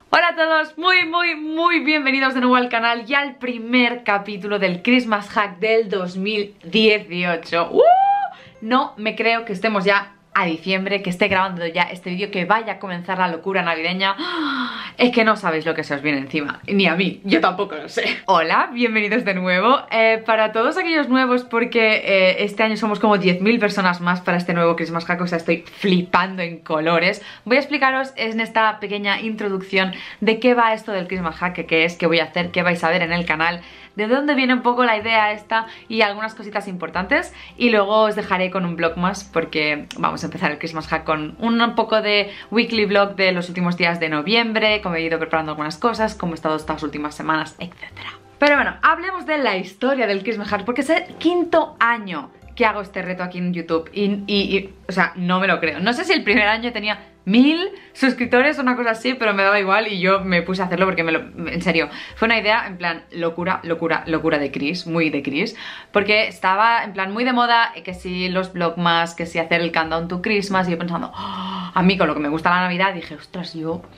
Hola a todos, muy bienvenidos de nuevo al canal y al primer capítulo del Christmas Hack del 2018. No me creo que estemos ya a diciembre, que esté grabando ya este vídeo, que vaya a comenzar la locura navideña. Es que no sabéis lo que se os viene encima, ni a mí, yo tampoco lo sé. Hola, bienvenidos de nuevo. Para todos aquellos nuevos, porque este año somos como 10.000 personas más para este nuevo Christmas Hack, o sea, estoy flipando en colores. Voy a explicaros en esta pequeña introducción de qué va esto del Christmas Hack, qué es, qué voy a hacer, qué vais a ver en el canal, de dónde viene un poco la idea esta y algunas cositas importantes, y luego os dejaré con un vlog más porque vamos a empezar el Christmas Hack con un poco de weekly vlog de los últimos días de noviembre, cómo he ido preparando algunas cosas, cómo he estado estas últimas semanas, etcétera. Pero bueno, hablemos de la historia del Christmas Hack, porque es el quinto año que hago este reto aquí en YouTube y o sea, no me lo creo. No sé si el primer año tenía 1000 suscriptores o una cosa así, pero me daba igual y yo me puse a hacerlo porque en serio, fue una idea en plan locura de Chris, muy de Chris, porque estaba en plan muy de moda, que si los vlogmas, que si hacer el countdown to Christmas, y yo pensando, a mí con lo que me gusta la Navidad, dije, ostras,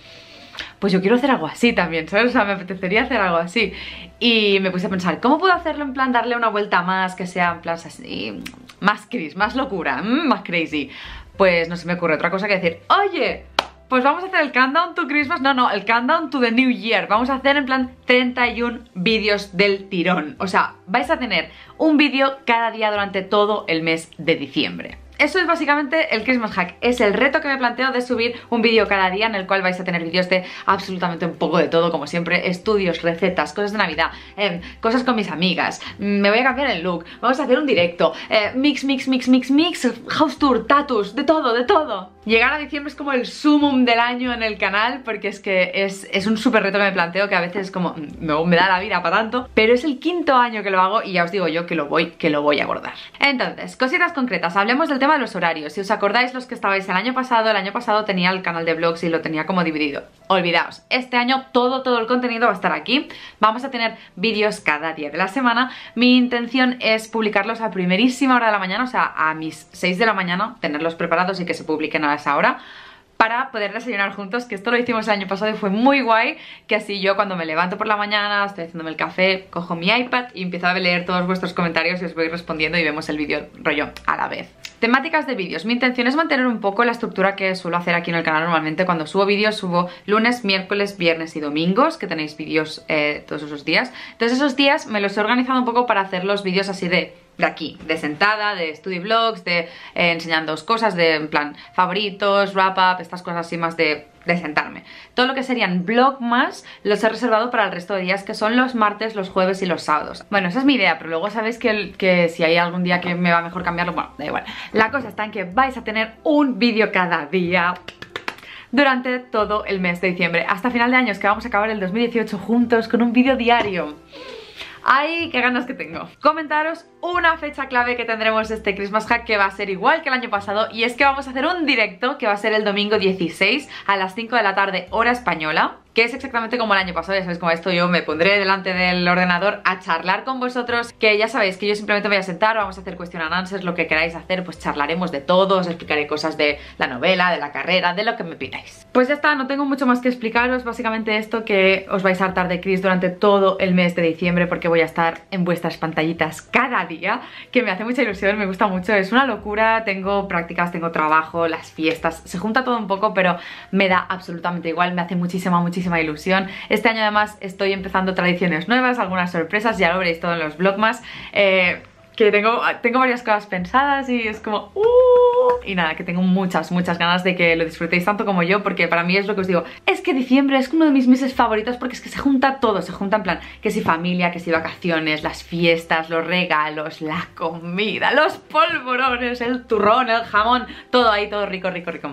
pues yo quiero hacer algo así también, ¿sabes? O sea, me apetecería hacer algo así. Y me puse a pensar, ¿cómo puedo hacerlo en plan darle una vuelta más, que sea en plan así, más Chris, más locura, más crazy? Pues no se me ocurre otra cosa que decir, oye, pues vamos a hacer el countdown to Christmas, no, el countdown to the New Year. Vamos a hacer en plan 31 vídeos del tirón. O sea, vais a tener un vídeo cada día durante todo el mes de diciembre. Eso es básicamente el Christmas Hack, es el reto que me planteo de subir un vídeo cada día en el cual vais a tener vídeos de absolutamente un poco de todo, como siempre, estudios, recetas, cosas de Navidad, cosas con mis amigas, me voy a cambiar el look, vamos a hacer un directo, mix, house tour, tatus, de todo. Llegar a diciembre es como el sumum del año en el canal, porque es que es un súper reto que me planteo, que a veces es como, no me da la vida para tanto, pero es el quinto año que lo hago y ya os digo yo que lo voy a abordar. Entonces, cositas concretas, hablemos del tema de los horarios. Si os acordáis, los que estabais el año pasado tenía el canal de vlogs y lo tenía como dividido. Olvidaos, este año todo el contenido va a estar aquí. Vamos a tener vídeos cada día de la semana. Mi intención es publicarlos a primerísima hora de la mañana, o sea, a mis 6 de la mañana, tenerlos preparados y que se publiquen a esa hora, para poder desayunar juntos, que esto lo hicimos el año pasado y fue muy guay, que así yo cuando me levanto por la mañana, estoy haciéndome el café, cojo mi iPad y empiezo a leer todos vuestros comentarios y os voy respondiendo y vemos el vídeo rollo a la vez. Temáticas de vídeos. Mi intención es mantener un poco la estructura que suelo hacer aquí en el canal normalmente. Cuando subo vídeos, subo lunes, miércoles, viernes y domingos, que tenéis vídeos todos esos días. Entonces esos días me los he organizado un poco para hacer los vídeos así de aquí, de sentada, de study vlogs, de enseñándoos cosas, de en plan favoritos, wrap up, estas cosas así más de sentarme. Todo lo que serían vlogmas los he reservado para el resto de días, que son los martes, los jueves y los sábados. Bueno, esa es mi idea, pero luego sabéis que si hay algún día que me va mejor cambiarlo, bueno, da igual. La cosa está en que vais a tener un vídeo cada día durante todo el mes de diciembre, hasta final de año, que vamos a acabar el 2018 juntos con un vídeo diario. ¡Ay, qué ganas que tengo! Comentaros una fecha clave que tendremos este Christmas Hack, que va a ser igual que el año pasado, y es que vamos a hacer un directo que va a ser el domingo 16 a las 5 de la tarde hora española, que es exactamente como el año pasado. Ya sabéis cómo esto, yo me pondré delante del ordenador a charlar con vosotros, que ya sabéis que yo simplemente voy a sentar, vamos a hacer question and answers, lo que queráis hacer, pues charlaremos de todo, os explicaré cosas de la novela, de la carrera, de lo que me pidáis. Pues ya está, no tengo mucho más que explicaros, básicamente esto, que os vais a hartar de Chris durante todo el mes de diciembre, porque voy a estar en vuestras pantallitas cada día, que me hace mucha ilusión, me gusta mucho, es una locura, tengo prácticas, tengo trabajo, las fiestas, se junta todo un poco, pero me da absolutamente igual, me hace muchísima ilusión. Este año además estoy empezando tradiciones nuevas, algunas sorpresas, ya lo veréis todo en los vlogmas, que tengo varias cosas pensadas y es como y nada, que tengo muchas ganas de que lo disfrutéis tanto como yo, porque para mí es lo que os digo, es que diciembre es uno de mis meses favoritos, porque es que se junta todo, se junta en plan, que si familia, que si vacaciones, las fiestas, los regalos, la comida, los polvorones, el turrón, el jamón, todo ahí, todo rico.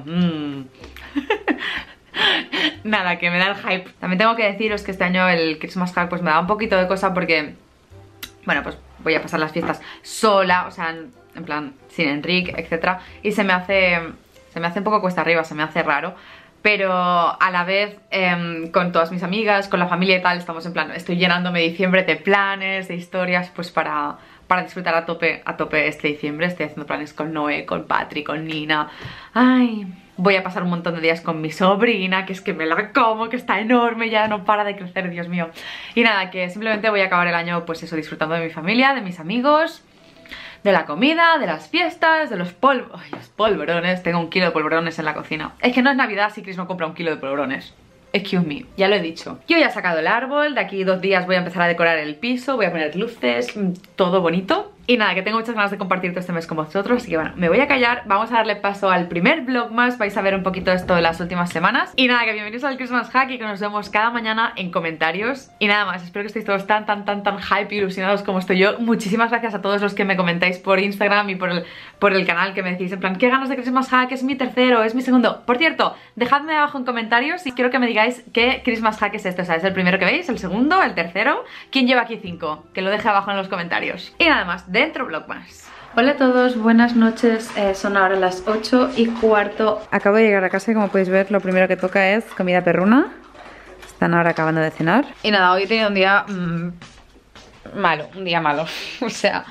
Nada, que me da el hype. También tengo que deciros que este año el Christmas Hack pues me da un poquito de cosa, porque bueno, pues voy a pasar las fiestas sola, o sea, en plan sin Enrique, etcétera, y se me hace un poco cuesta arriba, se me hace raro, pero a la vez con todas mis amigas, con la familia y tal, estamos en plan, estoy llenándome diciembre de planes, de historias, pues para disfrutar a tope este diciembre. Estoy haciendo planes con Noé, con Patri, con Nina. Ay, Voy a pasar un montón de días con mi sobrina, que es que me la como, que está enorme, ya no para de crecer, Dios mío. Y nada, que simplemente voy a acabar el año, pues eso, disfrutando de mi familia, de mis amigos, de la comida, de las fiestas, de los los polvorones. Tengo 1 kilo de polvorones en la cocina. Es que no es Navidad si Chris no compra 1 kilo de polvorones. Excuse me, ya lo he dicho. Yo ya he sacado el árbol, de aquí 2 días voy a empezar a decorar el piso, voy a poner luces, todo bonito. Y nada, que tengo muchas ganas de compartir todo este mes con vosotros, así que bueno, me voy a callar, vamos a darle paso al primer vlogmas, vais a ver un poquito esto de las últimas semanas. Y nada, que bienvenidos al Christmas Hack y que nos vemos cada mañana en comentarios. Y nada más, espero que estéis todos tan hype y ilusionados como estoy yo. Muchísimas gracias a todos los que me comentáis por Instagram y por el canal, que me decís en plan, qué ganas de Christmas Hack, es mi tercero, es mi segundo. Por cierto, dejadme abajo en comentarios y quiero que me digáis qué Christmas Hack es este, o sea, ¿es el primero que veis, el segundo, el tercero? ¿Quién lleva aquí 5? Que lo deje abajo en los comentarios. Y nada más, dentro vlogmas. Hola a todos, buenas noches, son ahora las 8:15. Acabo de llegar a casa y como podéis ver lo primero que toca es comida perruna. Están ahora acabando de cenar. Y nada, hoy he tenido un día malo, un día malo. O sea,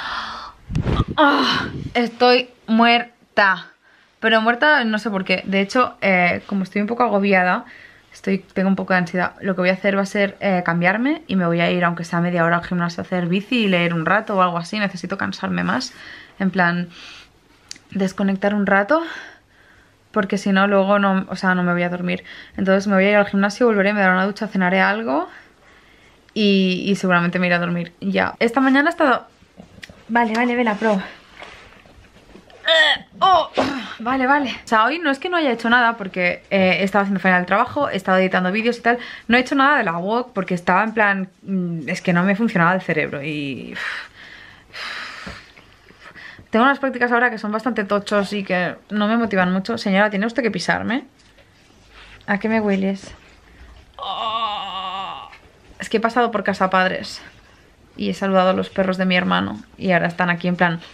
estoy muerta. Pero muerta no sé por qué. De hecho, como estoy un poco agobiada, tengo un poco de ansiedad. Lo que voy a hacer va a ser cambiarme y me voy a ir, aunque sea media hora, al gimnasio a hacer bici y leer un rato o algo así. Necesito cansarme más, en plan, desconectar un rato, porque si no luego no, o sea, no me voy a dormir. Entonces me voy a ir al gimnasio, volveré, me daré una ducha, cenaré algo y seguramente me iré a dormir ya. Esta mañana he estado... Vale, vela, pro. Vale. O sea, hoy no es que no haya hecho nada porque he estado haciendo faena del trabajo, he estado editando vídeos y tal. No he hecho nada de la walk porque estaba en plan... es que no me funcionaba el cerebro y... tengo unas prácticas ahora que son bastante tochos y que no me motivan mucho. Señora, ¿tiene usted que pisarme? ¿A qué me hueles? Es que he pasado por casa padres y he saludado a los perros de mi hermano y ahora están aquí en plan...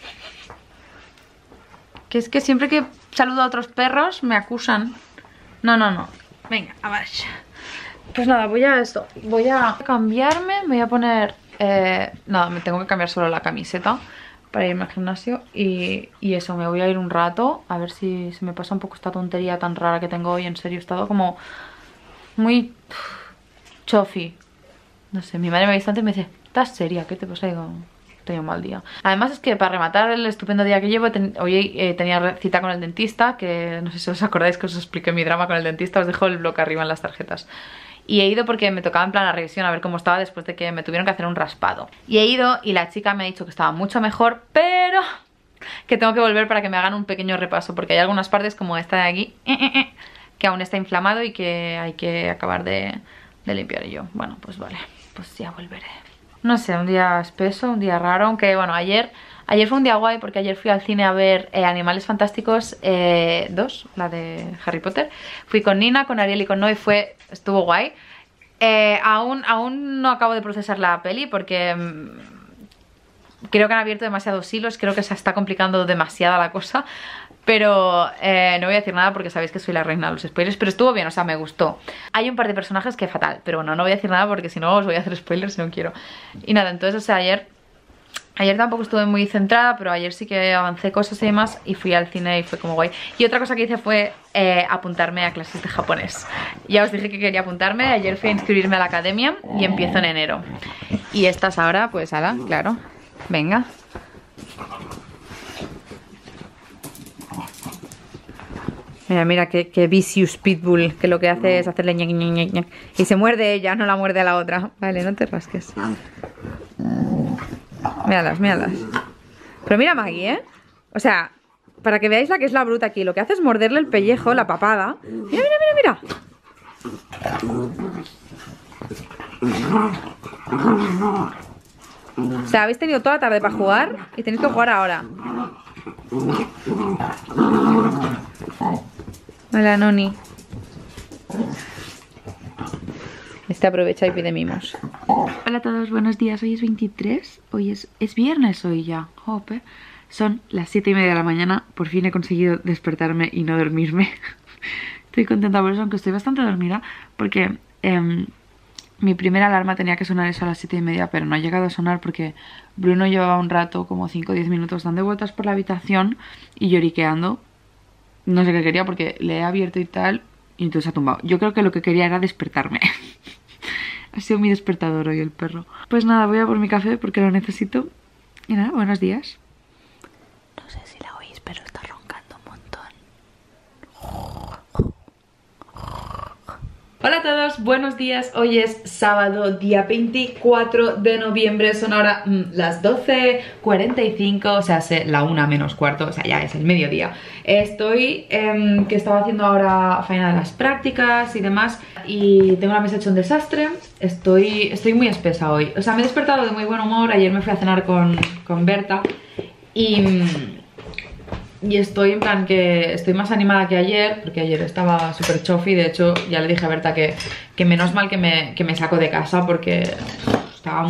Que es que siempre que saludo a otros perros me acusan. No. Venga, a ver. Pues nada, voy a cambiarme. Voy a poner... nada, me tengo que cambiar solo la camiseta para irme al gimnasio. Y eso, me voy a ir un rato. A ver si se me pasa un poco esta tontería tan rara que tengo hoy. En serio, he estado como... muy... chofi. No sé, mi madre me ha visto antes y me dice, ¿estás seria? ¿Qué te pasa? Y digo... estoy un mal día. Además es que para rematar el estupendo día que llevo, hoy tenía cita con el dentista, que no sé si os acordáis que os expliqué mi drama con el dentista, os dejo el blog arriba en las tarjetas. Y he ido porque me tocaba en plan la revisión a ver cómo estaba después de que me tuvieron que hacer un raspado. Y he ido y la chica me ha dicho que estaba mucho mejor, pero que tengo que volver para que me hagan un pequeño repaso, porque hay algunas partes como esta de aquí que aún está inflamado y que hay que acabar de limpiar. Y yo, bueno, pues vale, pues ya volveré. No sé, un día espeso, un día raro, aunque bueno, ayer fue un día guay porque ayer fui al cine a ver Animales Fantásticos 2, la de Harry Potter. Fui con Nina, con Ariel y con Noé, estuvo guay. Aún no acabo de procesar la peli porque creo que han abierto demasiados hilos, creo que se está complicando demasiada la cosa. Pero no voy a decir nada porque sabéis que soy la reina de los spoilers. Pero estuvo bien, o sea, me gustó. Hay un par de personajes que fatal, pero bueno, no voy a decir nada porque si no os voy a hacer spoilers si no quiero. Y nada, entonces, o sea, ayer tampoco estuve muy centrada, pero ayer sí que avancé cosas y demás y fui al cine y fue como guay. Y otra cosa que hice fue apuntarme a clases de japonés. Ya os dije que quería apuntarme, ayer fui a inscribirme a la academia y empiezo en enero. Y estas ahora, pues ala, claro, venga. Mira, qué vicious pitbull, que lo que hace es hacerle ñac, ñac, ñac, ñac. Y se muerde ella, no la muerde a la otra. Vale, no te rasques. Míralas. Pero mira Maggie, ¿eh? O sea, para que veáis la que es la bruta aquí. Lo que hace es morderle el pellejo, la papada. Mira. O sea, habéis tenido toda la tarde para jugar y tenéis que jugar ahora. Hola, Noni. Este aprovecha y pide mimos. Hola a todos, buenos días. Hoy es 23. Hoy es viernes hoy ya. Jope. Son las 7:30 de la mañana. Por fin he conseguido despertarme y no dormirme. Estoy contenta por eso, aunque estoy bastante dormida. Porque mi primera alarma tenía que sonar eso a las 7:30, pero no ha llegado a sonar porque Bruno llevaba un rato, como 5 o 10 minutos, dando vueltas por la habitación y lloriqueando. no sé qué quería porque le he abierto y tal, y entonces ha tumbado. Yo creo que lo que quería era despertarme. Ha sido mi despertador hoy el perro. Pues nada, voy a por mi café porque lo necesito. Y nada, buenos días. No sé si la oís, pero está roncando un montón. Hola a todos, buenos días. Hoy es sábado, día 24 de noviembre. Son ahora las 12:45, o sea, la 1 menos cuarto, o sea, ya es el mediodía. Estoy, que estaba haciendo ahora faena de las prácticas y demás, y tengo la mesa hecha un desastre. Estoy muy espesa hoy. O sea, me he despertado de muy buen humor. Ayer me fui a cenar con Berta y estoy en plan que estoy más animada que ayer, porque ayer estaba súper chofi. De hecho, ya le dije a Berta que menos mal que me saco de casa porque estaba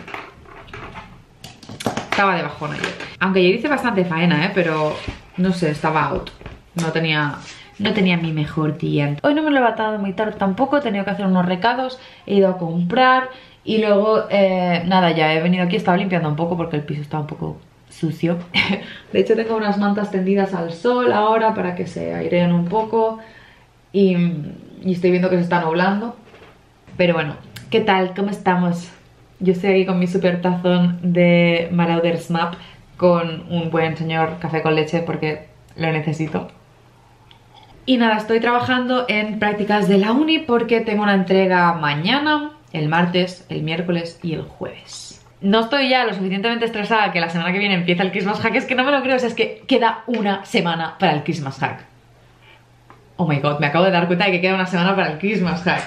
de bajón ayer. Aunque ayer hice bastante faena, pero no sé, estaba out. No tenía mi mejor día. Hoy no me lo he levantado muy tarde tampoco, he tenido que hacer unos recados, he ido a comprar y luego, nada, ya he venido aquí, estaba limpiando un poco porque el piso estaba un poco sucio. De hecho tengo unas mantas tendidas al sol ahora para que se aireen un poco y estoy viendo que se está nublando. Pero bueno, ¿qué tal? ¿Cómo estamos? Yo estoy aquí con mi super tazón de Marauders Map con un buen señor café con leche porque lo necesito. Y nada, estoy trabajando en prácticas de la uni porque tengo una entrega mañana, el martes, el miércoles y el jueves. No estoy ya lo suficientemente estresada que la semana que viene empieza el Christmas Hack. Es que no me lo creo, o sea, es que queda una semana para el Christmas Hack. Oh my god, me acabo de dar cuenta de que queda una semana para el Christmas Hack.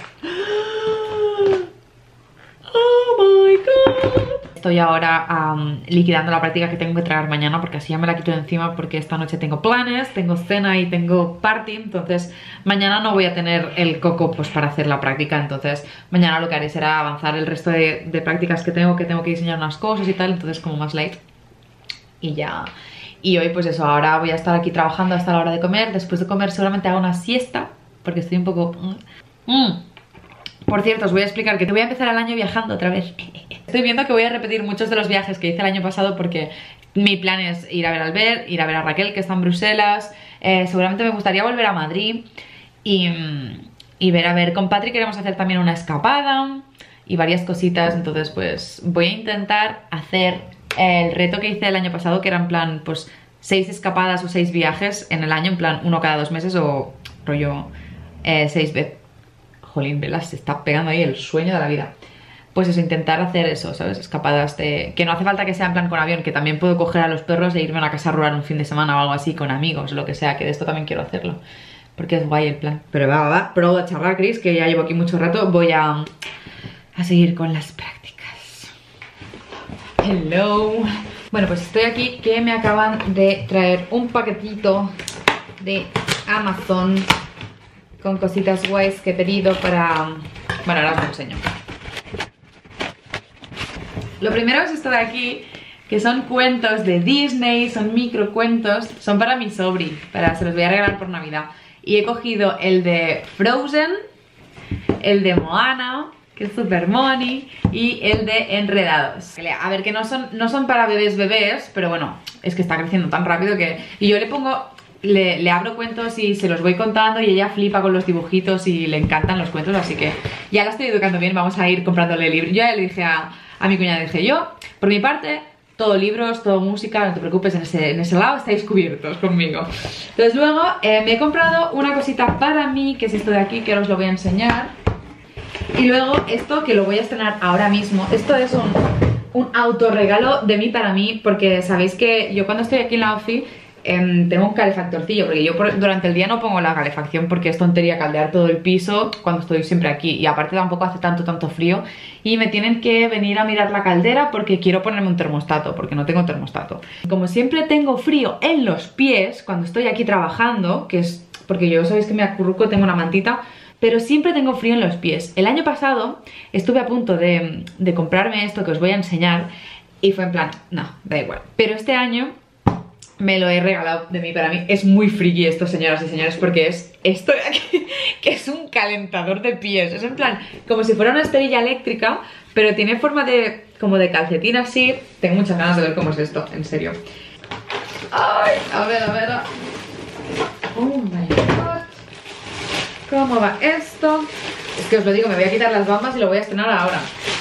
Oh my god. Estoy ahora liquidando la práctica que tengo que traer mañana porque así ya me la quito de encima, porque esta noche tengo planes, tengo cena y tengo party. Entonces mañana no voy a tener el coco pues para hacer la práctica. Entonces mañana lo que haré será avanzar el resto de prácticas que tengo que diseñar unas cosas y tal. Entonces como más light. Y ya. Y hoy pues eso, ahora voy a estar aquí trabajando hasta la hora de comer. Después de comer seguramente hago una siesta porque estoy un poco... Por cierto, os voy a explicar que voy a empezar el año viajando otra vez. Estoy viendo que voy a repetir muchos de los viajes que hice el año pasado porque mi plan es ir a ver a Albert, ir a ver a Raquel, que está en Bruselas. Seguramente me gustaría volver a Madrid y ver a ver. Con Patri queremos hacer también una escapada y varias cositas. Entonces pues voy a intentar hacer el reto que hice el año pasado, que era en plan pues 6 escapadas o 6 viajes en el año, en plan uno cada 2 meses o rollo 6 veces. Jolín, Vela, se está pegando ahí el sueño de la vida. Pues eso, intentar hacer eso, ¿sabes? Escapadas de... Que no hace falta que sea en plan con avión, que también puedo coger a los perros e irme a una casa rural un fin de semana o algo así con amigos, lo que sea, que de esto también quiero hacerlo. Porque es guay el plan. Pero va, pero a charlar, Chris, que ya llevo aquí mucho rato. Voy a seguir con las prácticas. Hello. Bueno, pues estoy aquí que me acaban de traer un paquetito de Amazon con cositas guays que he pedido para... Bueno, ahora os lo enseño. Lo primero es esto de aquí, que son cuentos de Disney, son microcuentos, son para mi sobri, se los voy a regalar por Navidad. Y he cogido el de Frozen, el de Moana, que es super money, y el de Enredados. A ver, que no son para bebés, pero bueno, es que está creciendo tan rápido que... Y yo le pongo... Le abro cuentos y se los voy contando y ella flipa con los dibujitos y le encantan los cuentos, así que ya la estoy educando bien. Vamos a ir comprándole libros. Yo ya le dije a mi cuñada, dije yo, por mi parte, todo libros, todo música, no te preocupes, en ese lado estáis cubiertos conmigo. Entonces luego me he comprado una cosita para mí, que es esto de aquí, que ahora os lo voy a enseñar. Y luego esto, que lo voy a estrenar ahora mismo. Esto es un autorregalo de mí para mí, porque sabéis que yo cuando estoy aquí en la ofi tengo un calefactorcillo, porque yo durante el día no pongo la calefacción porque es tontería caldear todo el piso cuando estoy siempre aquí, y aparte tampoco hace tanto frío y me tienen que venir a mirar la caldera porque quiero ponerme un termostato, porque no tengo termostato. Como siempre tengo frío en los pies cuando estoy aquí trabajando, que es porque yo sabéis que me acurruco, tengo una mantita, pero siempre tengo frío en los pies. El año pasado estuve a punto de comprarme esto que os voy a enseñar y fue en plan, no, da igual. Pero este año me lo he regalado de mí para mí. Es muy friki esto, señoras y señores, porque es esto de aquí, que es un calentador de pies. Es en plan, como si fuera una esterilla eléctrica, pero tiene forma como de calcetín así. Tengo muchas ganas de ver cómo es esto, en serio. Ay, a ver. Oh my god. ¿Cómo va esto? Es que os lo digo, me voy a quitar las bambas y lo voy a estrenar ahora.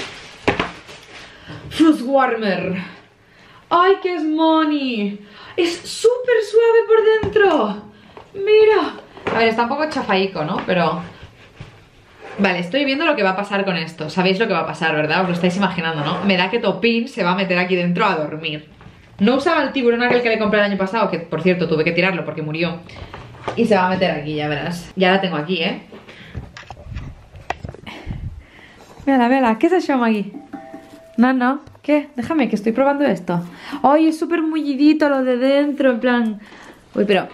Fuzz Warmer. ¡Ay, qué es money! Es súper suave por dentro. Mira. A ver, está un poco chafaico, ¿no? Pero... Vale, estoy viendo lo que va a pasar con esto. Sabéis lo que va a pasar, ¿verdad? Os lo estáis imaginando, ¿no? Me da que Topín se va a meter aquí dentro a dormir. No usaba el tiburón aquel que le compré el año pasado, que por cierto tuve que tirarlo porque murió. Y se va a meter aquí, ya verás. Ya la tengo aquí, ¿eh? Vela, vela, ¿qué se llama aquí? No, ¿qué? Déjame que estoy probando esto. Ay, es súper mullidito lo de dentro, en plan... Uy, pero...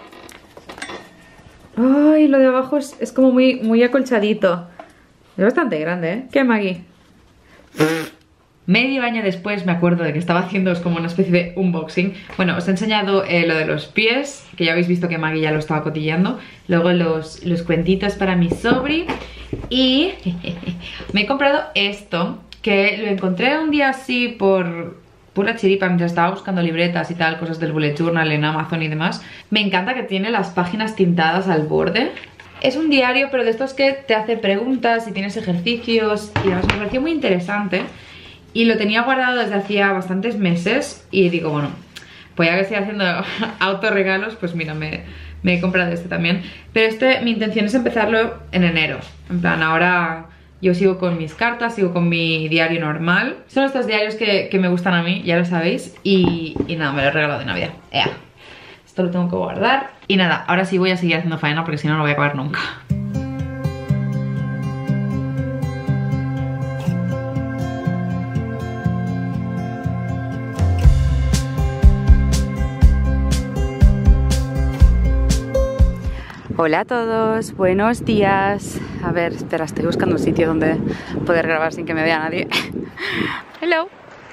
Ay, lo de abajo es como muy acolchadito. Es bastante grande, ¿eh? ¿Qué, Maggie? Medio año después me acuerdo de que estaba haciendo como una especie de unboxing. Bueno, os he enseñado lo de los pies, que ya habéis visto que Maggie ya lo estaba cotilleando. Luego los cuentitos para mi sobri. Y me he comprado esto, que lo encontré un día así por pura chiripa mientras estaba buscando libretas y tal, cosas del bullet journal en Amazon y demás. Me encanta que tiene las páginas tintadas al borde. Es un diario, pero de estos que te hace preguntas y tienes ejercicios y demás. Me pareció muy interesante y lo tenía guardado desde hacía bastantes meses y digo, bueno, pues ya que estoy haciendo autorregalos, pues mira, me he comprado este también. Pero mi intención es empezarlo en enero. En plan, ahora yo sigo con mis cartas, sigo con mi diario normal. Son estos diarios que me gustan a mí, ya lo sabéis. Y nada, me lo he regalado de Navidad. Esto lo tengo que guardar. Y nada, ahora sí voy a seguir haciendo faena porque si no, no voy a acabar nunca. Hola a todos, buenos días. A ver, espera, estoy buscando un sitio donde poder grabar sin que me vea nadie. Hello.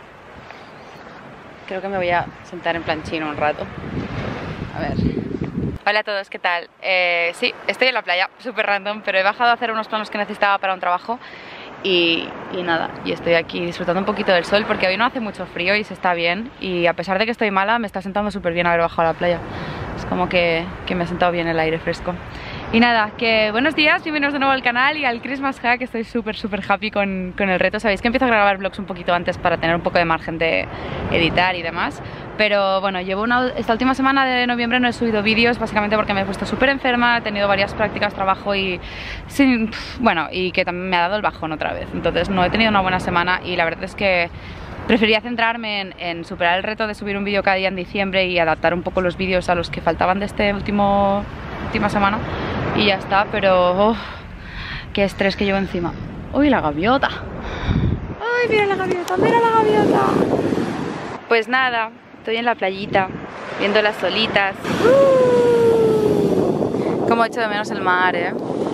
Creo que me voy a sentar en plan chino un rato. A ver. Hola a todos, ¿qué tal? Sí, estoy en la playa, súper random, pero he bajado a hacer unos planos que necesitaba para un trabajo. Y nada, y estoy aquí disfrutando un poquito del sol porque hoy no hace mucho frío y se está bien. Y a pesar de que estoy mala, me está sentando súper bien haber bajado a la playa. Es como que me ha sentado bien el aire fresco. Y nada, que buenos días, bienvenidos de nuevo al canal y al Christmas Hack. Estoy súper happy con el reto. Sabéis que empiezo a grabar vlogs un poquito antes para tener un poco de margen de editar y demás. Pero bueno, esta última semana de noviembre no he subido vídeos, básicamente porque me he puesto súper enferma, he tenido varias prácticas, trabajo y y que también me ha dado el bajón otra vez. Entonces no he tenido una buena semana y la verdad es que prefería centrarme en superar el reto de subir un vídeo cada día en diciembre y adaptar un poco los vídeos a los que faltaban de esta última semana y ya está, pero qué estrés que llevo encima. ¡Uy, la gaviota! ¡Ay, mira la gaviota, mira la gaviota! Pues nada, estoy en la playita, viendo las olitas. Como echo de menos el mar, ¿eh?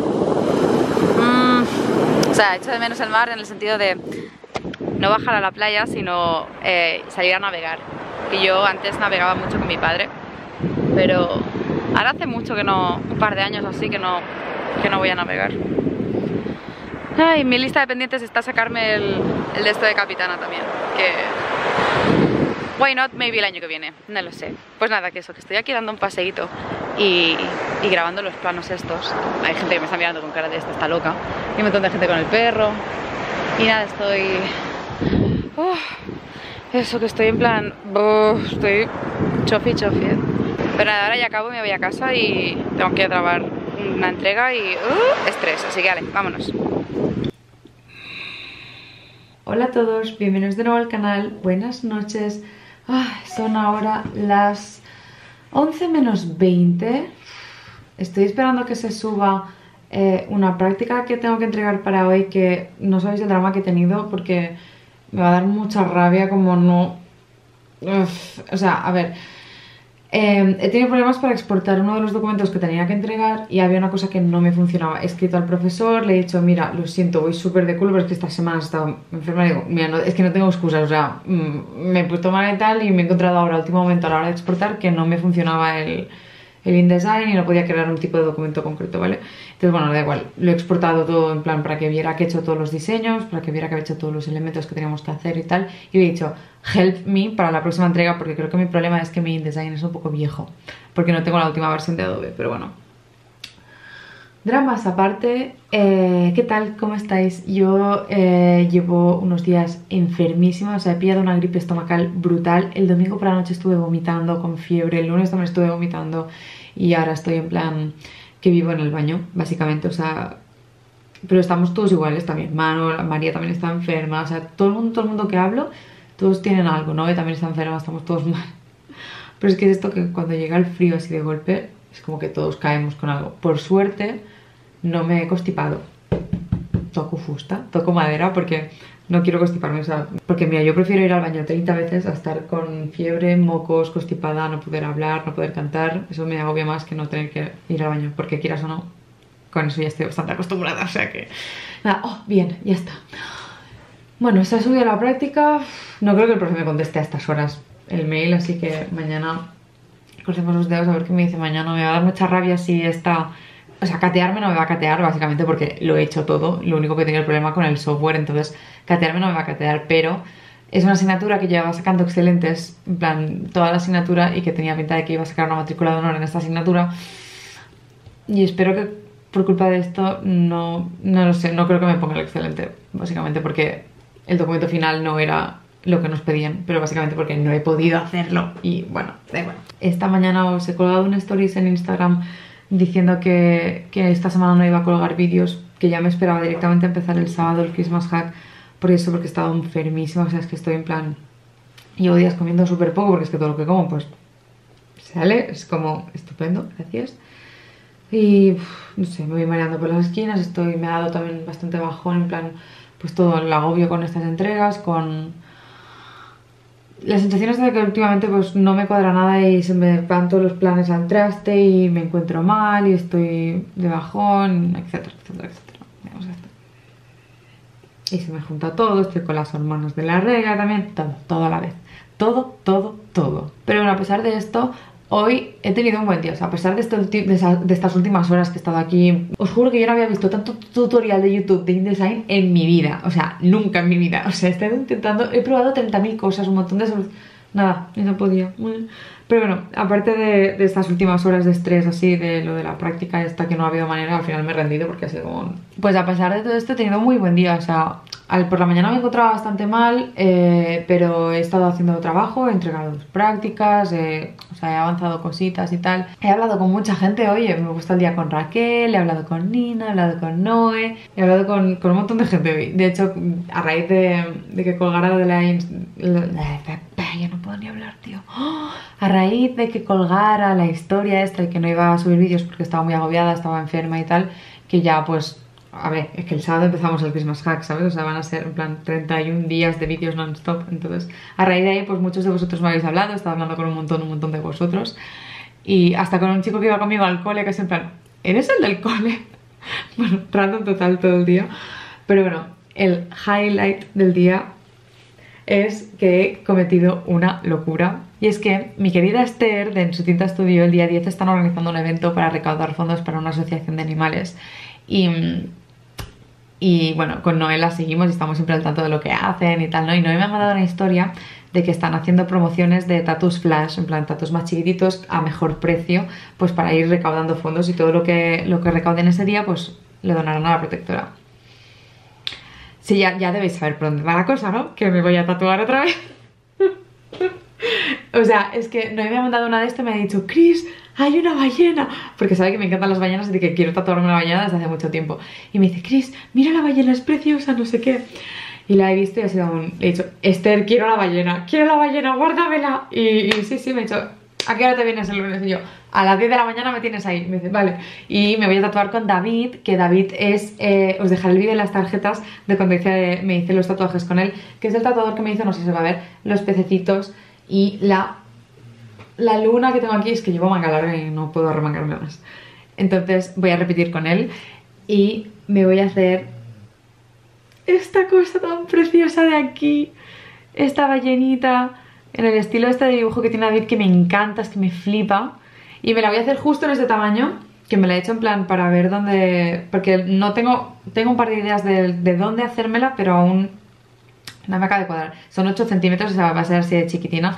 O sea, echo de menos el mar en el sentido de no bajar a la playa, sino salir a navegar. Que yo antes navegaba mucho con mi padre, pero ahora hace mucho que no, un par de años así que no voy a navegar. Ay, mi lista de pendientes está sacarme el de esto de capitana también, que why not, maybe el año que viene, no lo sé. Pues nada, que eso, que estoy aquí dando un paseíto y grabando los planos estos. Hay gente que me está mirando con cara de esta está loca y un montón de gente con el perro. Y nada, estoy... eso, que estoy en plan... estoy chofi, Pero nada, ahora ya acabo y me voy a casa y tengo que grabar una entrega y... estrés, así que vale, vámonos. Hola a todos, bienvenidos de nuevo al canal, buenas noches. Son ahora las 11 menos 20. Estoy esperando que se suba una práctica que tengo que entregar para hoy, que no sabéis el drama que he tenido porque me va a dar mucha rabia como no... o sea, a ver, he tenido problemas para exportar uno de los documentos que tenía que entregar y había una cosa que no me funcionaba. He escrito al profesor, le he dicho, mira, lo siento, voy súper de culo, pero es que esta semana he estado enferma y digo, mira, no, es que no tengo excusas, o sea, me he puesto mal y tal y me he encontrado ahora, al último momento, a la hora de exportar, que no me funcionaba el el InDesign y no podía crear un tipo de documento concreto, ¿vale? Entonces, bueno, da igual, lo he exportado todo en plan para que viera que he hecho todos los diseños, para que viera que he hecho todos los elementos que teníamos que hacer y tal, y le he dicho, help me para la próxima entrega, porque creo que mi problema es que mi InDesign es un poco viejo, porque no tengo la última versión de Adobe, pero bueno. Dramas aparte, ¿qué tal? ¿Cómo estáis? Yo llevo unos días enfermísima, o sea, he pillado una gripe estomacal brutal. El domingo por la noche estuve vomitando con fiebre, el lunes también estuve vomitando y ahora estoy en plan que vivo en el baño, básicamente, o sea... Pero estamos todos iguales también, Manu, María también está enferma, o sea, todo el mundo que hablo, todos tienen algo, ¿no? Y también está enferma, estamos todos mal. Pero es que es esto que cuando llega el frío así de golpe, es como que todos caemos con algo. Por suerte... no me he constipado. Toco fusta, toco madera porque no quiero constiparme, o sea, porque mira, yo prefiero ir al baño 30 veces a estar con fiebre, mocos, constipada, no poder hablar, no poder cantar. Eso me agobia más que no tener que ir al baño, porque quieras o no, con eso ya estoy bastante acostumbrada, o sea que... Nada, oh, bien, ya está. Bueno, se ha subido a la práctica, no creo que el profe me conteste a estas horas el mail, así que mañana crucemos los dedos a ver qué me dice mañana. Me va a dar mucha rabia si está... O sea, catearme no me va a catear básicamente porque lo he hecho todo. Lo único que tengo el problema con el software, entonces catearme no me va a catear, pero es una asignatura que llevaba sacando excelentes, en plan, toda la asignatura y que tenía pinta de que iba a sacar una matrícula de honor en esta asignatura. Y espero que por culpa de esto no lo sé, no creo que me ponga el excelente, básicamente porque el documento final no era lo que nos pedían, pero básicamente porque no he podido hacerlo y bueno, da igual. Esta mañana os he colgado un stories en Instagram diciendo que esta semana no iba a colgar vídeos, que ya me esperaba directamente empezar el sábado el Christmas hack, por eso, porque he estado enfermísima, o sea, es que estoy en plan... Llevo días comiendo súper poco, porque es que todo lo que como, pues, sale, es como estupendo, gracias. Y, no sé, me voy mareando por las esquinas, me ha dado también bastante bajón, en plan, pues todo el agobio con estas entregas, con... La sensación es de que últimamente pues no me cuadra nada y se me van todos los planes al traste y me encuentro mal y estoy de bajón, etcétera, etcétera, etcétera. Digamos esto. Y se me junta todo, estoy con las hormonas de la regla también, todo a la vez. Todo, todo, todo. Pero bueno, a pesar de esto, hoy he tenido un buen día. O sea, a pesar de estas últimas horas que he estado aquí, os juro que yo no había visto tanto tutorial de YouTube de InDesign en mi vida. O sea, nunca en mi vida. O sea, he probado 30.000 cosas, un montón de soluciones. Nada, no podía. Pero bueno, aparte de estas últimas horas de estrés así, de lo de la práctica esta que no ha habido manera, al final me he rendido porque ha sido como... Pues a pesar de todo esto he tenido un muy buen día, o sea, por la mañana me encontraba bastante mal, pero he estado haciendo trabajo, he entregado prácticas, o sea, he avanzado cositas y tal. He hablado con mucha gente, oye, me he puesto el día con Raquel, he hablado con Nina, he hablado con Noé, he hablado con un montón de gente hoy. De hecho, a raíz de que colgara lo de ya no puedo ni hablar, tío. A raíz de que colgara la historia esta y que no iba a subir vídeos porque estaba muy agobiada, estaba enferma y tal, que ya pues... A ver, es que el sábado empezamos el Christmas hack, ¿sabes? O sea, van a ser en plan 31 días de vídeos non-stop. Entonces, a raíz de ahí, pues muchos de vosotros me habéis hablado, he estado hablando con un montón de vosotros. Y hasta con un chico que iba conmigo al cole, que es en plan, ¿eres el del cole? Bueno, random total todo el día. Pero bueno, el highlight del día es que he cometido una locura. Y es que mi querida Esther, de En su tinta estudio, el día 10 están organizando un evento para recaudar fondos para una asociación de animales. Y bueno, con Noé la seguimos y estamos siempre al tanto de lo que hacen y tal, ¿no? Y Noé me ha mandado una historia de que están haciendo promociones de tatus flash, en plan tatus más chiquititos a mejor precio, pues para ir recaudando fondos y todo lo que recauden ese día, pues le donarán a la protectora. Sí, ya debéis saber por dónde va la cosa, ¿no? Que me voy a tatuar otra vez. O sea, es que Noé me ha mandado una de estas y me ha dicho, Chris, hay una ballena, porque sabe que me encantan las ballenas y de que quiero tatuarme una ballena desde hace mucho tiempo. Y me dice, Chris, mira la ballena, es preciosa, no sé qué. Y la he visto y ha sido le he dicho, Esther, quiero la ballena, guárdamela. Y sí, me ha dicho, ¿a qué hora te vienes el lunes? Y yo, a las 10 de la mañana me tienes ahí. Me dice, vale. Y me voy a tatuar con David, que David es, os dejaré el vídeo en las tarjetas de cuando me hice los tatuajes con él, que es el tatuador que me hizo, no sé si se va a ver, los pececitos y la luna que tengo aquí. Es que llevo manga larga y no puedo arremangarme más. Entonces voy a repetir con él y me voy a hacer esta cosa tan preciosa de aquí, esta ballenita en el estilo este de dibujo que tiene David, que me encanta, es que me flipa. Y me la voy a hacer justo en este tamaño, que me la he hecho en plan para ver dónde... Porque no tengo un par de ideas de dónde hacérmela, pero aún no me acaba de cuadrar. Son 8 centímetros, o sea, va a ser así de chiquitina.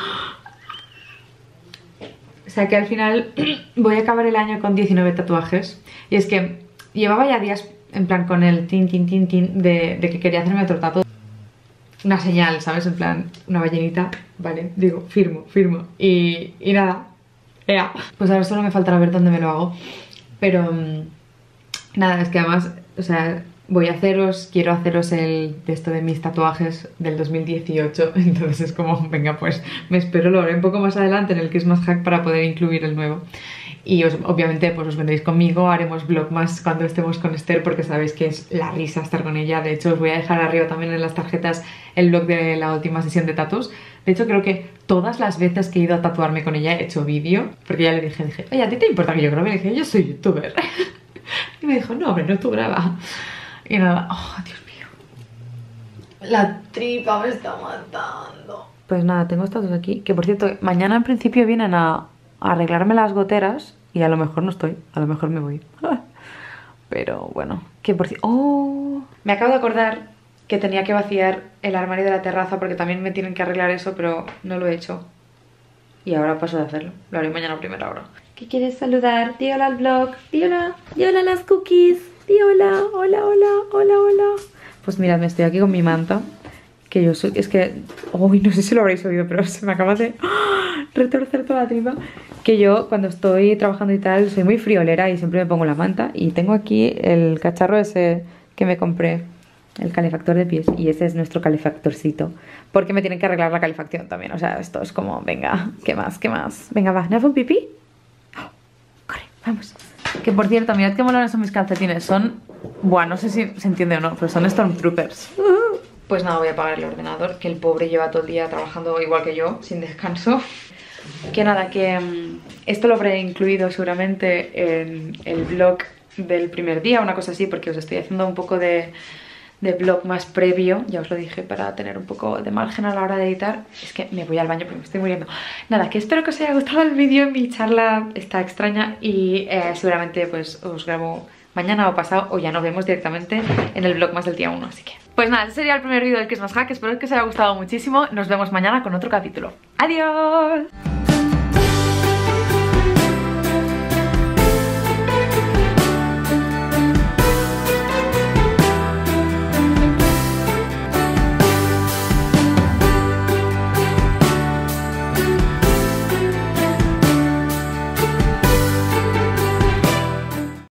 O sea que al final voy a acabar el año con 19 tatuajes. Y es que llevaba ya días en plan con el tin de que quería hacerme otro tatu. Una señal, ¿sabes? En plan, una ballenita. Vale, digo, firmo. Y nada, pues ahora solo me faltará ver dónde me lo hago. Pero nada, es que además, o sea, quiero haceros de esto de mis tatuajes del 2018. Entonces es como, venga, pues me espero, lo haré un poco más adelante en el Christmas Hack para poder incluir el nuevo. Y obviamente pues os vendréis conmigo, haremos vlogmas cuando estemos con Esther, porque sabéis que es la risa estar con ella. De hecho os voy a dejar arriba también en las tarjetas el vlog de la última sesión de tatus. De hecho creo que todas las veces que he ido a tatuarme con ella he hecho vídeo, porque ya le dije, oye, ¿a ti te importa que yo grabe? Le dije, yo soy youtuber. Y me dijo, no, hombre, no, tú graba. Y nada, oh, Dios mío, la tripa me está matando. Pues nada, tengo estas dos aquí, que por cierto, mañana en principio vienen a arreglarme las goteras y a lo mejor no estoy, a lo mejor me voy. Pero bueno, que por cierto... ¡Oh! Me acabo de acordar que tenía que vaciar el armario de la terraza porque también me tienen que arreglar eso, pero no lo he hecho. Y ahora paso de hacerlo, lo haré mañana a primera hora. ¿Qué quieres saludar? Di hola al vlog, di hola a las cookies, di hola. Pues mirad, me estoy aquí con mi manta, que yo soy... Es que... Uy, no sé si lo habréis oído, pero se me acaba de retorcer toda la tripa. Que yo cuando estoy trabajando y tal soy muy friolera y siempre me pongo la manta. Y tengo aquí el cacharro ese que me compré, el calefactor de pies. Y ese es nuestro calefactorcito, porque me tienen que arreglar la calefacción también. O sea, esto es como, venga, ¿qué más? Venga, va, ¿no hago un pipí? Oh, corre, vamos. Que por cierto, mirad qué molones son mis calcetines. Son... Bueno, no sé si se entiende o no, pero son Stormtroopers. Pues nada, voy a apagar el ordenador, que el pobre lleva todo el día trabajando igual que yo, sin descanso. Que nada, que esto lo habré incluido seguramente en el vlog del primer día, una cosa así, porque os estoy haciendo un poco de vlog más previo, ya os lo dije, para tener un poco de margen a la hora de editar. Es que me voy al baño porque me estoy muriendo. Nada, que espero que os haya gustado el vídeo, mi charla está extraña y seguramente pues os grabo mañana o pasado, o ya nos vemos directamente en el vlog más del día 1, así que... Pues nada, ese sería el primer vídeo del Christmas Hack, espero que os haya gustado muchísimo, nos vemos mañana con otro capítulo. ¡Adiós!